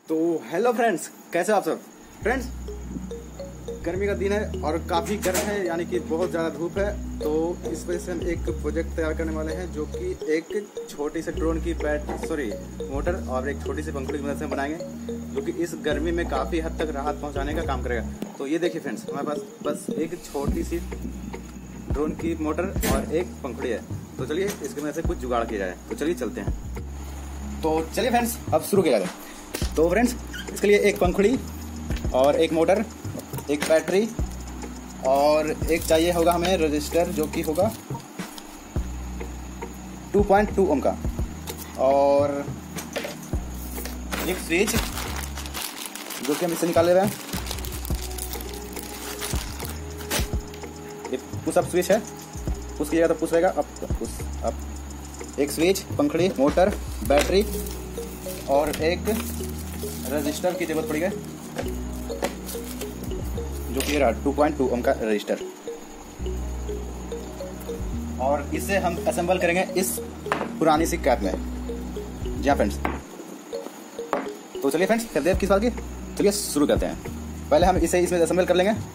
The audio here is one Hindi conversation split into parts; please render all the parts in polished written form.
तो हेलो फ्रेंड्स, कैसे हो आप सब। फ्रेंड्स, गर्मी का दिन है और काफ़ी गर्म है, यानी कि बहुत ज़्यादा धूप है। तो इस वजह से हम एक प्रोजेक्ट तैयार करने वाले हैं जो कि एक छोटी से ड्रोन की मोटर और एक छोटी सी पंखुड़ी की मदद से बनाएंगे, जो कि इस गर्मी में काफ़ी हद तक राहत पहुंचाने का काम करेगा। तो ये देखिए फ्रेंड्स, हमारे पास बस एक छोटी सी ड्रोन की मोटर और एक पंखुड़ी है। तो चलिए इसकी मदद से कुछ जुगाड़ किया जाए। तो चलिए चलते हैं। तो चलिए फ्रेंड्स, अब शुरू किया जाए। तो फ्रेंड्स, इसके लिए एक पंखुड़ी और एक मोटर, एक बैटरी और एक चाहिए होगा हमें रजिस्टर, जो कि होगा 2.2 ओम का, और एक स्विच जो कि हम इससे निकाल ले रहे हैं। एक पुश अप स्विच है, पुश कीजिएगा तो पुश रहेगा, अप। एक स्विच, पंखुड़ी, मोटर, बैटरी और एक रजिस्टर की जरूरत पड़ेगी, जो कि रहा 2.2 ओम का रजिस्टर। और इसे हम असेंबल करेंगे इस पुरानी सी कैप में। जी हाँ फ्रेंड्स। तो चलिए फ्रेंड्स, फिर देर किस बात की, चलिए शुरू करते हैं। पहले हम इसे इसमें असेंबल कर लेंगे।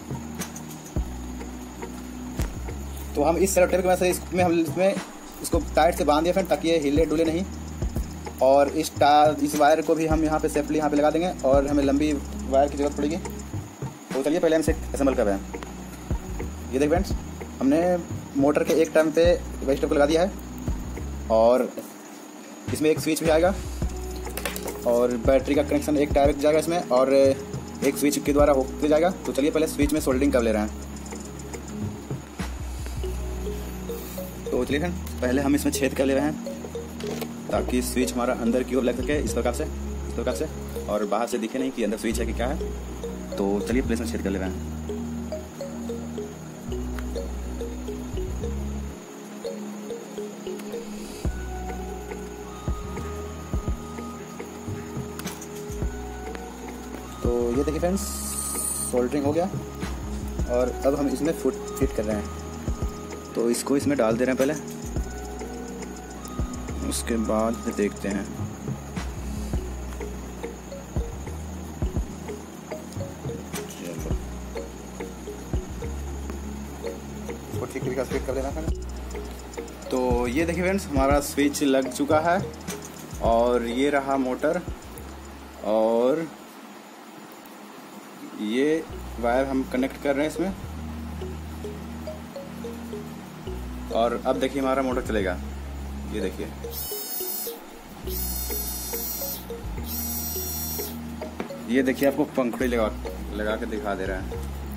तो हम इस सेलो टेप की वजह से इसमें इसको टाइट से बांध दिया फ्रेंड, ताकि ये हिले डुले नहीं। और इस वायर को भी हम यहाँ पे सेफली यहाँ पे लगा देंगे, और हमें लंबी वायर की जरूरत पड़ेगी। तो चलिए पहले हम इसे असेंबल कर रहे हैं। ये देखिए फ्रेंड्स, हमने मोटर के एक टर्न पे रजिस्टर को लगा दिया है, और इसमें एक स्विच भी आएगा, और बैटरी का कनेक्शन एक टायर जाएगा इसमें, और एक स्विच के द्वारा होते जाएगा। तो चलिए पहले स्विच में सोल्डरिंग कर ले रहे हैं। तो चलिए फ्रेंड्स, पहले हम इसमें छेद कर ले रहे हैं, ताकि स्विच हमारा अंदर की ओर लग सके, इस प्रकार से, और बाहर से दिखे नहीं कि अंदर स्विच है कि क्या है। तो चलिए प्लेस में छेद कर ले रहे हैं। तो ये देखिए फ्रेंड्स, सोल्डरिंग हो गया, और अब हम इसमें फिट कर रहे हैं। तो इसको इसमें डाल दे रहे हैं पहले, उसके बाद फिर देखते हैं। इसको ठीक तरीके से फिट कर देना है। तो ये देखिए फ्रेंड्स, हमारा स्विच लग चुका है, और ये रहा मोटर, और ये वायर हम कनेक्ट कर रहे हैं इसमें। और अब देखिए हमारा मोटर चलेगा। ये देखिए, ये देखिए आपको पंखुड़ी लगा के दिखा दे रहा है।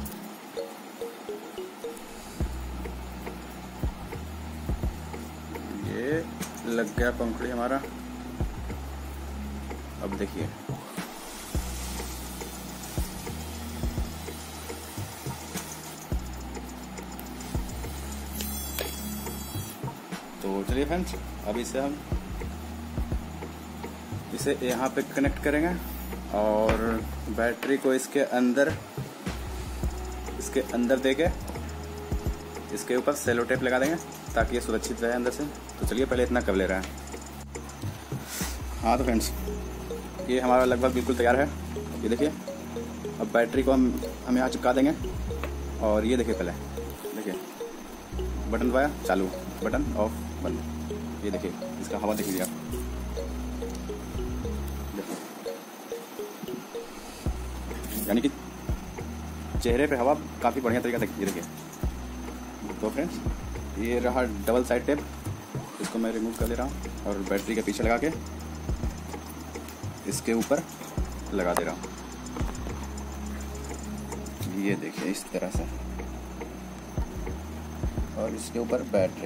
ये लग गया पंखुड़ी हमारा। अब देखिए, तो चलिए फ्रेंड्स, अब इसे यहाँ पे कनेक्ट करेंगे, और बैटरी को इसके अंदर देके इसके ऊपर सेलो टेप लगा देंगे, ताकि ये सुरक्षित रहे अंदर से। तो चलिए पहले इतना कर ले रहे हैं। हाँ तो फ्रेंड्स, ये हमारा लगभग बिल्कुल तैयार है। ये देखिए, अब बैटरी को हम यहाँ चिपका देंगे, और ये देखिए, पहले देखिए बटन दबाया, चालू, बटन ऑफ, बंद। ये देखिए, इसका हवा देखिए आप, यानी कि चेहरे पे हवा काफ़ी बढ़िया तरीका से देखिए। तो फ्रेंड्स, ये रहा डबल साइड टेप, इसको मैं रिमूव कर ले रहा हूँ, और बैटरी के पीछे लगा के इसके ऊपर लगा दे रहा हूँ। ये देखिए इस तरह से, और इसके ऊपर बैटरी।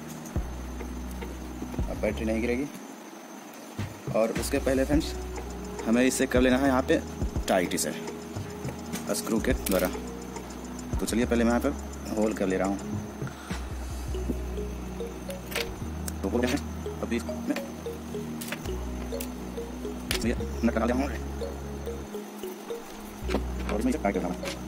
अब बैटरी नहीं गिरेगी। और उसके पहले फ्रेंड्स, हमें इसे कर लेना है यहाँ पे टाइट, इसे स्क्रू के द्वारा। तो चलिए पहले मैं यहाँ पर होल कर ले रहा हूँ। तो हो गया है। अभी मैं नट लगा लिया हूँ, और इसमें टाइट करना है।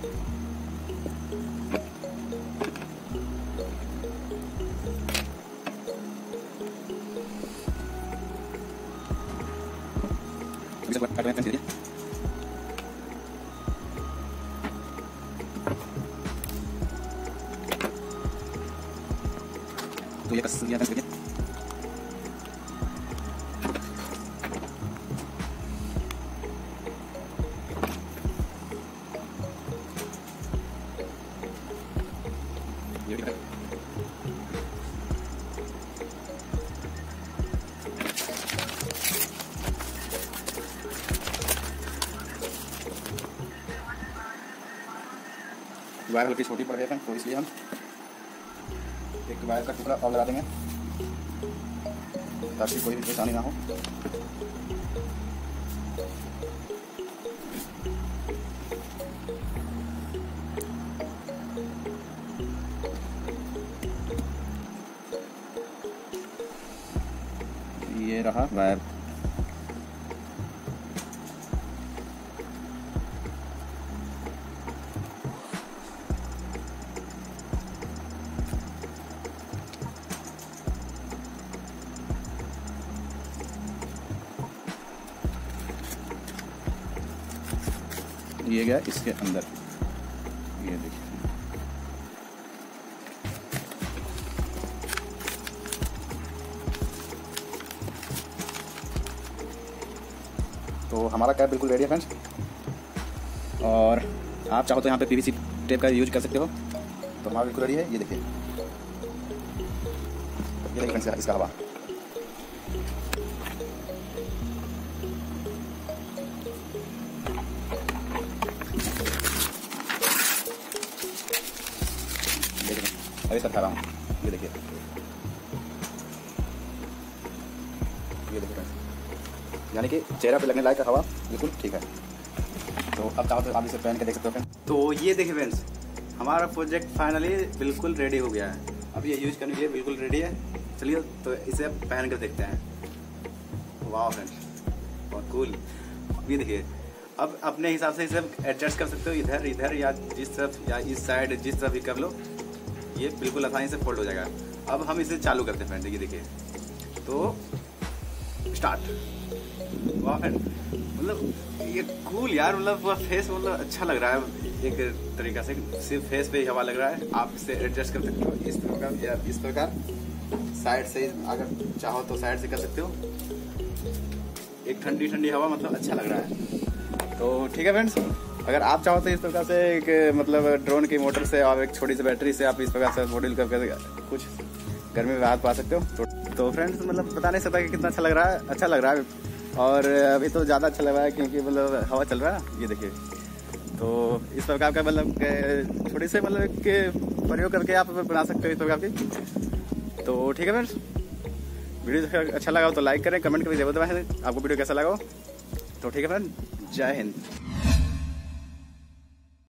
देखिए। तो ये कस दिया फ्रेंड्स देखिए। ये वायर हल्की छोटी पड़ गई है तो इसलिए हम एक वायर का टुकड़ा और लगा देंगे ताकि कोई भी परेशानी ना हो। ये रहा वायर। ये गया इसके अंदर, ये देखिए। तो हमारा कैप बिल्कुल रेडी है फ्रेंड्स, और आप चाहो तो यहाँ पे पीवीसी टेप का यूज कर सकते हो। तो हमारा बिल्कुल रेडी है, ये देखिए। ये देखिए फ्रेंड्स इसका हवा। अभी तक खा रहा हूँ, ये देखिए। ये देखिए फ्रेंड्स, यानी कि चेहरा पे लगने लायक का हवा बिल्कुल ठीक है। तो अब चाहो तो आप इसे पहन के देख सकते हो फ्रेंड्स। तो ये देखिए फ्रेंड्स, हमारा प्रोजेक्ट फाइनली बिल्कुल रेडी हो गया है। अब ये यूज करने के लिए बिल्कुल रेडी है। चलिए तो इसे अब पहन कर देखते हैं। वाह फ्रेंड्स, बहुत कूल। ये देखिए, अब अपने हिसाब से इसे एडजस्ट कर सकते हो, इधर इधर या जिस तरफ या इस साइड जिस तरफ भी कर लो, ये बिल्कुल आसानी से फोल्ड हो जाएगा। अब हम इसे चालू करते हैं फ्रेंड, ये देखिए। तो स्टार्ट। वाह फ्रेंड, मतलब ये कूल यार, मतलब पूरा फेस मतलब अच्छा लग रहा है एक तरीका से। सिर्फ फेस पे ही हवा लग रहा है। आप इसे एडजस्ट कर सकते हो इस प्रकार या इस प्रकार, साइड से अगर चाहो तो साइड से कर सकते हो। एक ठंडी ठंडी हवा, मतलब अच्छा लग रहा है। तो ठीक है फ्रेंड्स, अगर आप चाहो तो इस प्रकार से एक मतलब ड्रोन की मोटर से और एक छोटी सी बैटरी से आप इस प्रकार से मॉडल करके कुछ गर्मी में राहत पा सकते हो। तो फ्रेंड्स, मतलब बता नहीं सकता कि कितना अच्छा लग रहा है। अच्छा लग रहा है, और अभी तो ज़्यादा अच्छा लग रहा है क्योंकि मतलब हवा चल रहा है, ये देखिए। तो इस प्रकार का मतलब छोटी से मतलब एक प्रयोग करके आप बना सकते हो इस प्रकार की। तो ठीक है फ्रेंड्स, वीडियो अच्छा लगा हो तो लाइक करें, कमेंट करके जरूर दबाएं आपको वीडियो कैसा लगा हो। तो ठीक है फ्रेंड, जय हिंद।